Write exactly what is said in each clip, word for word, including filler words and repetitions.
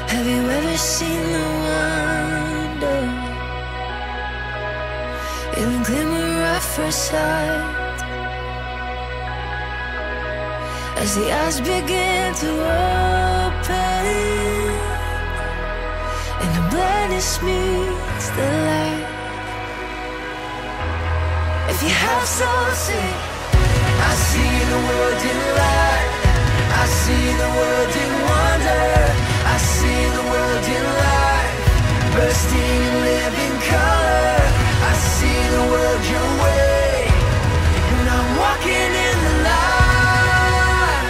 Have you ever seen the wonder in the glimmer at first sight? As the eyes begin to open and the blindness meets the light. If you have soul, sing. I see the world in light. I see the world in wonder. I see the world in light, bursting in living color. I see the world your way, and I'm walking in the light.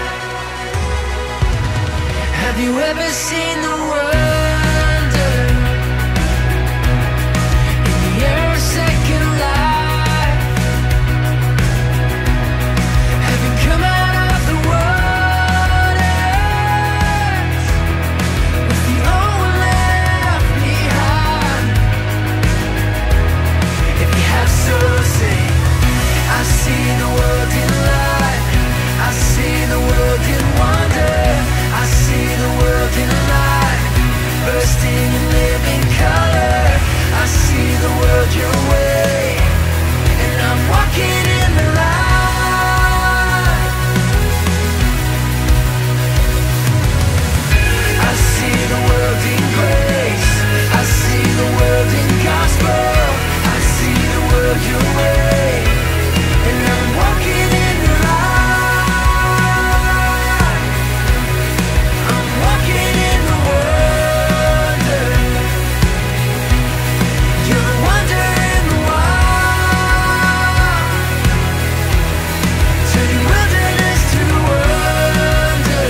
Have you ever seen the wonder in the air of second life? Have you come out of the waters with the old left behind? If you have soul, sing. I see the world in light. I see the world in wonder. I see the world in light, bursting in living color. I see the world your way, and I'm walking in the light. I see the world in grace. I see the world in gospel. I see the world your way, and I'm walking in the light. I'm walking in the wonder. You're a wonder in the wild, turning wilderness to wonder.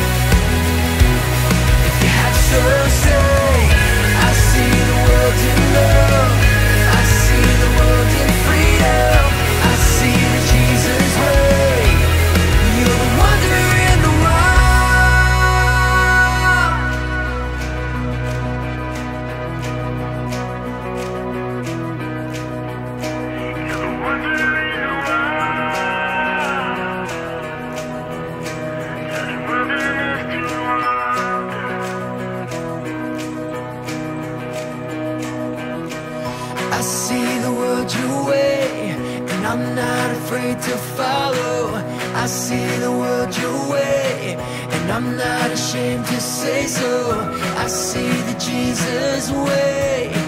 If you have soul, say. I see the world in love. I see the world in freedom. I see the Jesus way. You're the wonder in the wild. You're the wonder in the wild, turning wilderness to wonder. I see the world your way, and I'm not afraid to follow. I see the world your way, and I'm not ashamed to say so. I see the Jesus way,